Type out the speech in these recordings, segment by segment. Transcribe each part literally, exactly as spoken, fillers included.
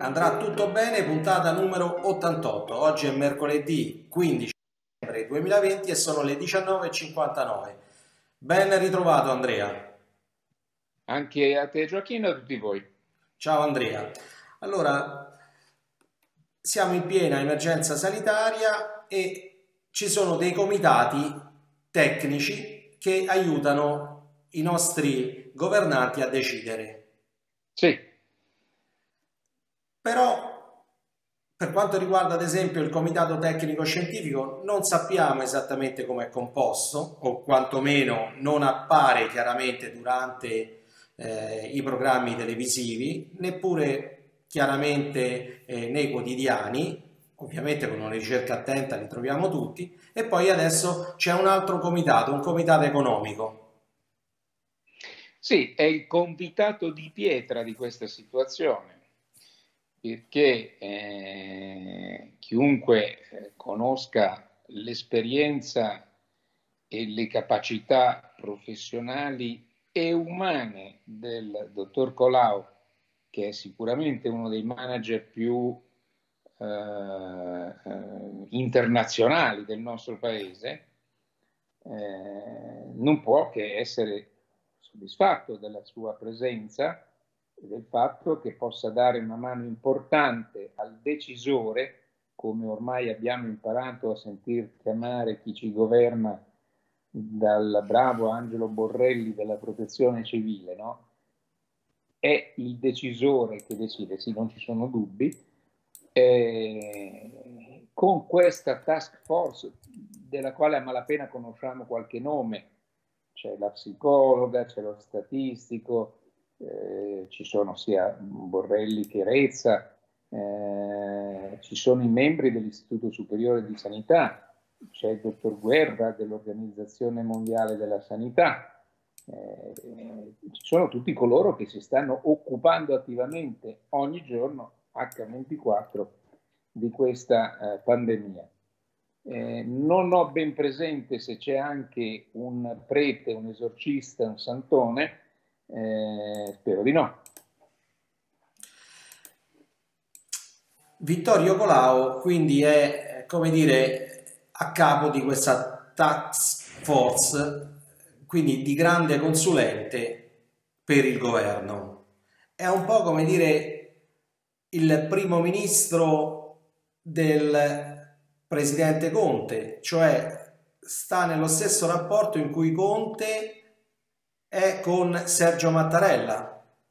Andrà tutto bene, puntata numero ottantotto. Oggi è mercoledì quindici dicembre duemilaventi e sono le diciannove e cinquantanove. Ben ritrovato Andrea. Anche a te Gioacchino e a tutti voi. Ciao Andrea. Allora, siamo in piena emergenza sanitaria e ci sono dei comitati tecnici che aiutano i nostri governanti a decidere. Sì. Però, per quanto riguarda ad esempio il comitato tecnico scientifico, non sappiamo esattamente come è composto, o quantomeno non appare chiaramente durante eh, i programmi televisivi, neppure chiaramente eh, nei quotidiani. Ovviamente con una ricerca attenta li troviamo tutti. E poi adesso c'è un altro comitato, un comitato economico. Sì, è il convitato di pietra di questa situazione, perché eh, chiunque eh, conosca l'esperienza e le capacità professionali e umane del dottor Colau, che è sicuramente uno dei manager più eh, eh, internazionali del nostro paese, eh, non può che essere soddisfatto della sua presenza e del fatto che possa dare una mano importante al decisore, come ormai abbiamo imparato a sentir chiamare chi ci governa dal bravo Angelo Borrelli della Protezione Civile, no? È il decisore che decide, sì, non ci sono dubbi. Eh, con questa task force, della quale a malapena conosciamo qualche nome, c'è la psicologa, c'è lo statistico, eh, ci sono sia Borrelli che Rezza, eh, ci sono i membri dell'Istituto Superiore di Sanità, c'è il dottor Guerra dell'Organizzazione Mondiale della Sanità. Eh, ci sono tutti coloro che si stanno occupando attivamente ogni giorno acca ventiquattro di questa eh, pandemia. Eh, non ho ben presente se c'è anche un prete, un esorcista, un santone, eh, spero di no. Vittorio Colau quindi è, come dire, a capo di questa task force, quindi di grande consulente per il governo. È un po' come dire il primo ministro del presidente Conte, cioè sta nello stesso rapporto in cui Conte è con Sergio Mattarella.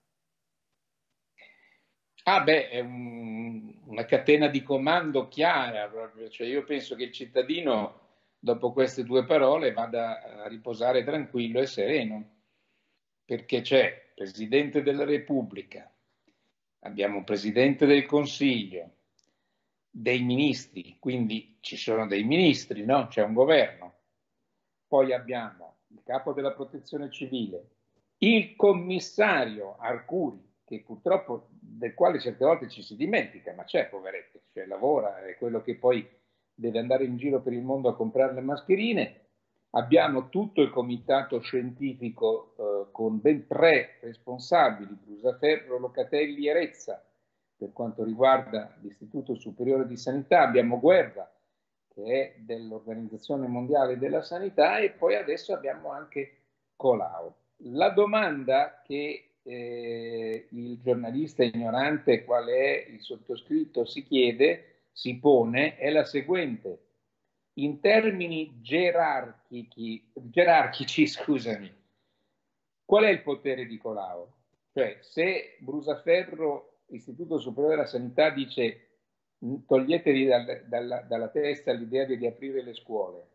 Ah beh, è un, una catena di comando chiara proprio, cioè io penso che il cittadino dopo queste due parole vada a riposare tranquillo e sereno, perché c'è Presidente della Repubblica, abbiamo un Presidente del Consiglio, dei ministri, quindi ci sono dei ministri, no? C'è un governo, poi abbiamo il capo della protezione civile, il commissario Arcuri, che purtroppo del quale certe volte ci si dimentica, ma c'è, poveretto, cioè lavora, è quello che poi deve andare in giro per il mondo a comprare le mascherine. Abbiamo tutto il comitato scientifico eh, con ben tre responsabili, Brusaferro, Locatelli e Rezza, per quanto riguarda l'Istituto Superiore di Sanità. Abbiamo Guerra, che è dell'Organizzazione Mondiale della Sanità, e poi adesso abbiamo anche Colau. La domanda che eh, il giornalista ignorante, qual è il sottoscritto, si chiede, si pone, è la seguente. In termini gerarchici, gerarchici, scusami, qual è il potere di Colau? Cioè, se Brusaferro, Istituto Superiore della Sanità, dice toglietevi dal, dalla, dalla testa l'idea di riaprire le scuole,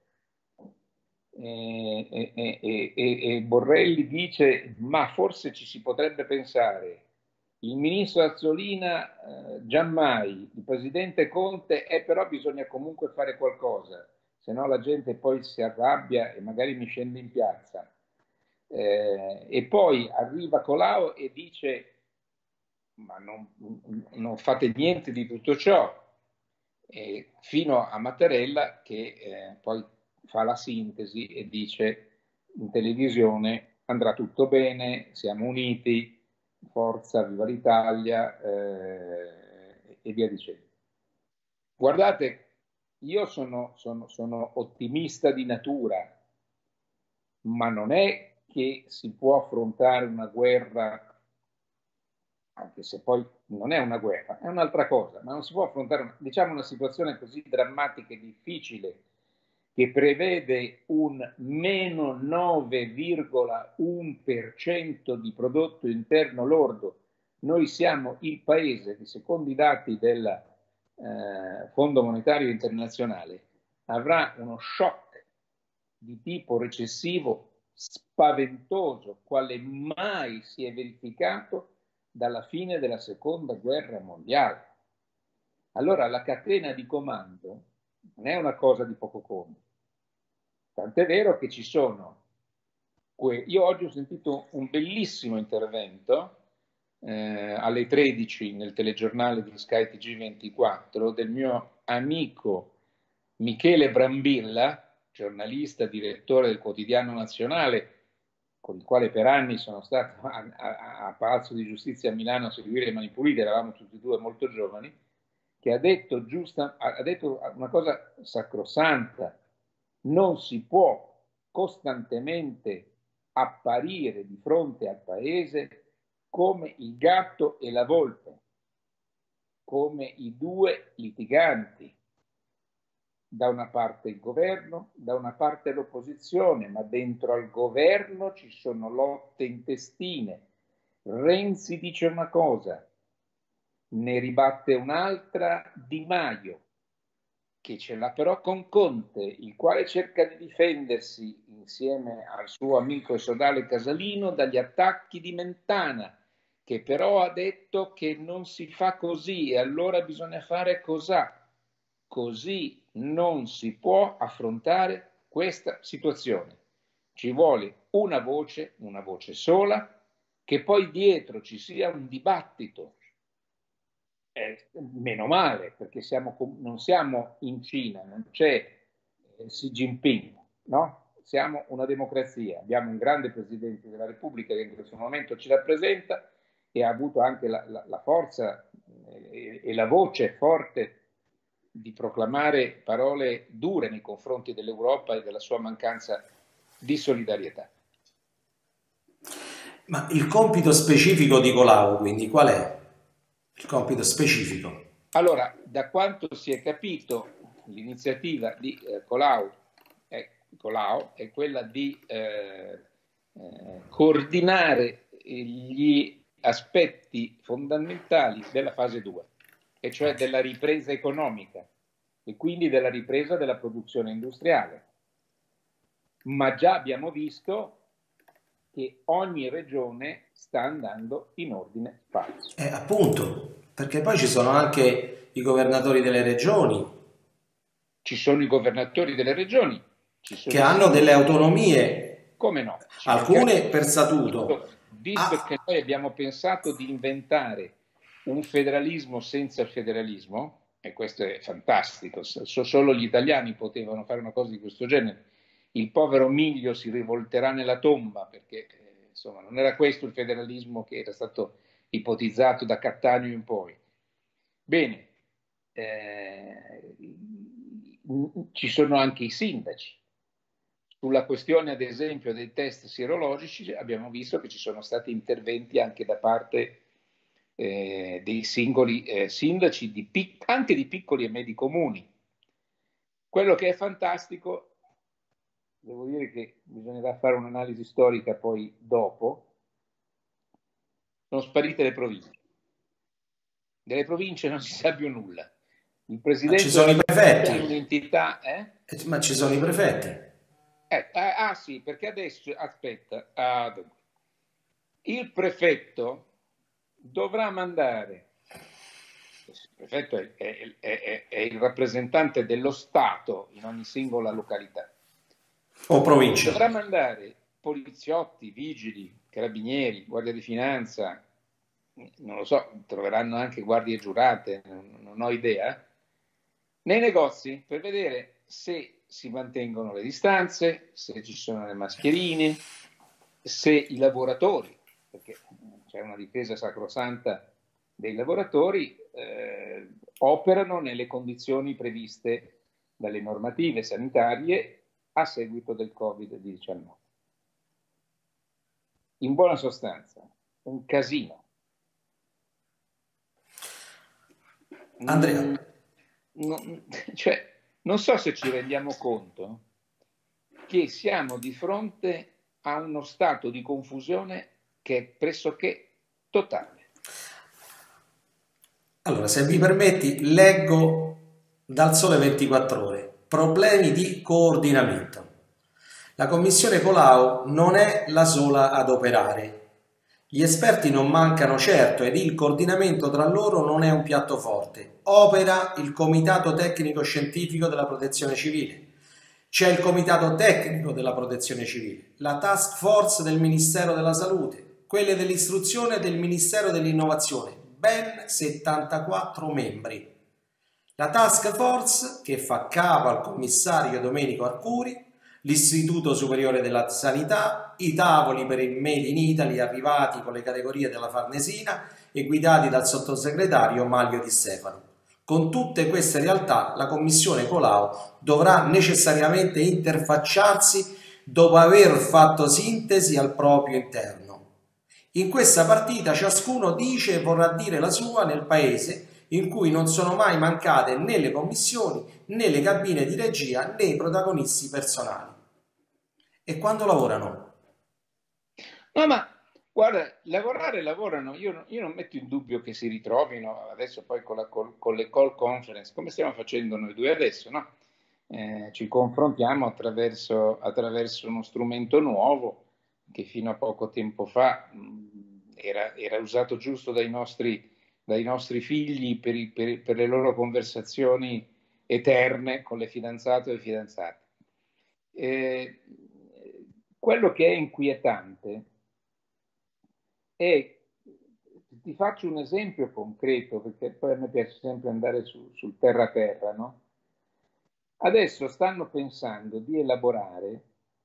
e, e, e, e, Borrelli dice ma forse ci si potrebbe pensare, il ministro Azzolina eh, giammai, il presidente Conte eh, però bisogna comunque fare qualcosa, se no la gente poi si arrabbia e magari mi scende in piazza, eh, e poi arriva Colau e dice ma non, non fate niente di tutto ciò, e fino a Mattarella che eh, poi fa la sintesi e dice in televisione andrà tutto bene, siamo uniti, forza, viva l'Italia, eh, e via dicendo. Guardate, io sono, sono, sono ottimista di natura, ma non è che si può affrontare una guerra, anche se poi non è una guerra, è un'altra cosa, ma non si può affrontare una, diciamo, una situazione così drammatica e difficile che prevede un meno nove virgola uno per cento di prodotto interno lordo. Noi siamo il paese che, secondo i dati del eh, Fondo Monetario Internazionale, avrà uno shock di tipo recessivo spaventoso, quale mai si è verificato dalla fine della seconda guerra mondiale. Allora la catena di comando non è una cosa di poco conto. Tant'è vero che ci sono, io oggi ho sentito un bellissimo intervento eh, alle tredici nel telegiornale di Sky T G ventiquattro del mio amico Michele Brambilla, giornalista, direttore del Quotidiano Nazionale, con il quale per anni sono stato a, a, a Palazzo di Giustizia a Milano a seguire le Mani Pulite, eravamo tutti e due molto giovani, che ha detto, giusta, ha detto una cosa sacrosanta: non si può costantemente apparire di fronte al paese come il gatto e la volpe, come i due litiganti, da una parte il governo, da una parte l'opposizione, ma dentro al governo ci sono lotte intestine. Renzi dice una cosa, ne ribatte un'altra Di Maio, che ce l'ha però con Conte, il quale cerca di difendersi insieme al suo amico e sodale Casalino dagli attacchi di Mentana, che però ha detto che non si fa così e allora bisogna fare cos'ha. Così non si può affrontare questa situazione. Ci vuole una voce, una voce sola, che poi dietro ci sia un dibattito. Eh, meno male, perché siamo, non siamo in Cina, non c'è eh, Xi Jinping, no? Siamo una democrazia, abbiamo un grande Presidente della Repubblica che in questo momento ci rappresenta e ha avuto anche la, la, la forza eh, e la voce forte di proclamare parole dure nei confronti dell'Europa e della sua mancanza di solidarietà. Ma il compito specifico di Colau, quindi, qual è? Il compito specifico? Allora, da quanto si è capito, l'iniziativa di eh, Colau, è, Colau è quella di eh, eh, coordinare gli aspetti fondamentali della fase due, e cioè della ripresa economica e quindi della ripresa della produzione industriale. Ma già abbiamo visto che ogni regione sta andando in ordine sparso. Eh, appunto, perché poi ci sono anche i governatori delle regioni. Ci sono i governatori delle regioni, ci sono che hanno delle autonomie. Come no? Ci Alcune per statuto. Visto Ah. che noi abbiamo pensato di inventare un federalismo senza il federalismo, e questo è fantastico, solo gli italiani potevano fare una cosa di questo genere, il povero Miglio si rivolterà nella tomba, perché eh, insomma non era questo il federalismo che era stato ipotizzato da Cattaneo in poi. Bene, eh, ci sono anche i sindaci. Sulla questione, ad esempio, dei test sierologici abbiamo visto che ci sono stati interventi anche da parte eh, dei singoli eh, sindaci, di pic- anche di piccoli e medi comuni. Quello che è fantastico, devo dire che bisognerà fare un'analisi storica poi dopo, sono sparite le province. Delle province non si sa più nulla. Il presidente ci sono i prefetti. È un'entità, eh? Ma ci sono i prefetti. Eh, ah, ah sì, perché adesso, aspetta, ah, il prefetto dovrà mandare, il prefetto è, è, è, è il rappresentante dello Stato in ogni singola località, o provincia, dovrà mandare poliziotti, vigili, carabinieri, guardia di finanza, non lo so, troveranno anche guardie giurate, non, non ho idea, nei negozi per vedere se si mantengono le distanze, se ci sono le mascherine, se i lavoratori, perché c'è una difesa sacrosanta dei lavoratori, eh, operano nelle condizioni previste dalle normative sanitarie a seguito del Covid diciannove. In buona sostanza, un casino. Andrea. Mm, non, cioè, non so se ci rendiamo conto che siamo di fronte a uno stato di confusione che è pressoché totale. Allora, se mi permetti, leggo dal Sole ventiquattro Ore. Problemi di coordinamento. La commissione Colau non è la sola ad operare. Gli esperti non mancano certo ed il coordinamento tra loro non è un piatto forte. Opera il Comitato Tecnico Scientifico della Protezione Civile. C'è il Comitato Tecnico della Protezione Civile, la Task Force del Ministero della Salute, quelle dell'Istruzione e del Ministero dell'Innovazione, ben settantaquattro membri. La Task Force che fa capo al commissario Domenico Arcuri, l'Istituto Superiore della Sanità, i tavoli per il Made in Italy arrivati con le categorie della Farnesina e guidati dal sottosegretario Maglio Di Stefano. Con tutte queste realtà la commissione Colau dovrà necessariamente interfacciarsi dopo aver fatto sintesi al proprio interno. In questa partita ciascuno dice e vorrà dire la sua nel paese in cui non sono mai mancate né le commissioni, né le cabine di regia, né i protagonisti personali. E quando lavorano? No, ma guarda, lavorare lavorano, io, io non metto in dubbio che si ritrovino adesso poi con, la, con, con le call conference, come stiamo facendo noi due adesso, no? Eh, ci confrontiamo attraverso, attraverso uno strumento nuovo che fino a poco tempo fa mh, era, era usato giusto dai nostri dai nostri figli per, i, per, per le loro conversazioni eterne con le fidanzate o i fidanzati. Eh, quello che è inquietante è, ti faccio un esempio concreto, perché poi a me piace sempre andare su, sul terra-terra, no? Adesso stanno pensando di elaborare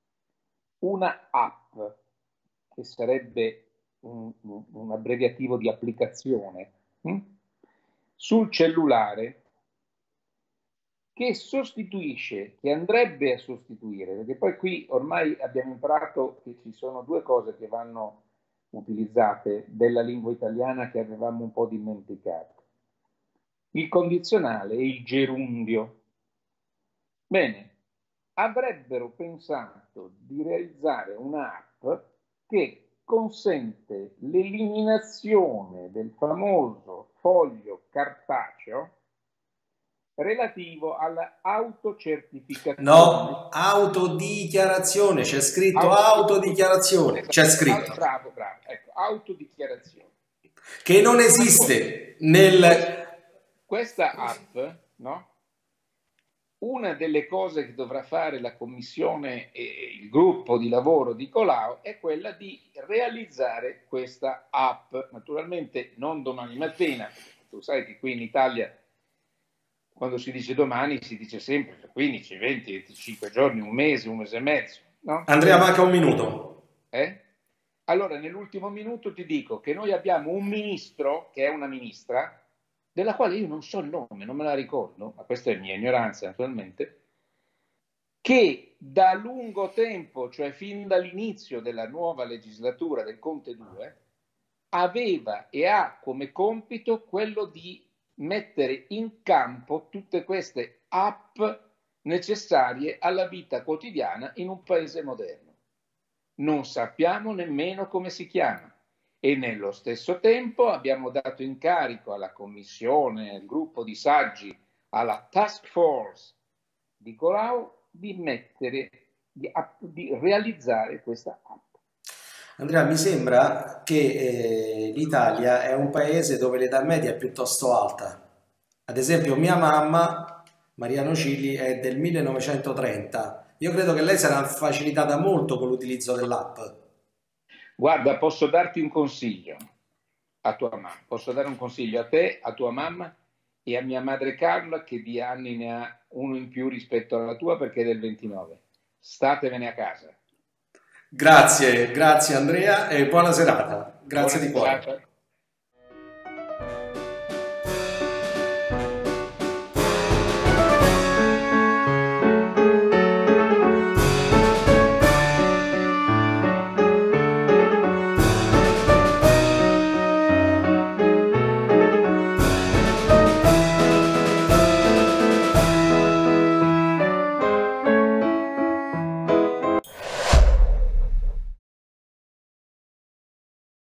una app, che sarebbe un, un abbreviativo di applicazione, sul cellulare che sostituisce, che andrebbe a sostituire, perché poi qui ormai abbiamo imparato che ci sono due cose che vanno utilizzate della lingua italiana che avevamo un po' dimenticato: il condizionale e il gerundio. Bene, avrebbero pensato di realizzare un'app che consente l'eliminazione del famoso foglio cartaceo relativo all'autocertificazione. No, autodichiarazione, c'è scritto autodichiarazione, esatto, c'è scritto. Bravo, bravo, ecco, autodichiarazione. Che non esiste nel... Questa app, no? Una delle cose che dovrà fare la commissione e il gruppo di lavoro di Colau è quella di realizzare questa app. Naturalmente non domani mattina, tu sai che qui in Italia quando si dice domani si dice sempre quindici, venti, venticinque giorni, un mese, un mese e mezzo. No? Andrea, manca un minuto. Eh? Allora, nell'ultimo minuto ti dico che noi abbiamo un ministro, che è una ministra, della quale io non so il nome, non me la ricordo, ma questa è mia ignoranza naturalmente, che da lungo tempo, cioè fin dall'inizio della nuova legislatura del Conte due, aveva e ha come compito quello di mettere in campo tutte queste app necessarie alla vita quotidiana in un paese moderno. Non sappiamo nemmeno come si chiama. E nello stesso tempo abbiamo dato incarico alla commissione, al gruppo di saggi, alla task force di Colau di mettere, di, di realizzare questa app. Andrea, mi sembra che eh, l'Italia è un paese dove l'età media è piuttosto alta. Ad esempio mia mamma, Mariano Cigli, è del millenovecentotrenta. Io credo che lei sarà facilitata molto con l'utilizzo dell'app. Guarda, posso darti un consiglio a tua mamma, posso dare un consiglio a te, a tua mamma e a mia madre Carla, che di anni ne ha uno in più rispetto alla tua perché è del ventinove. Statevene a casa. Grazie, grazie Andrea e buona serata. Grazie Buona di cuore. serata.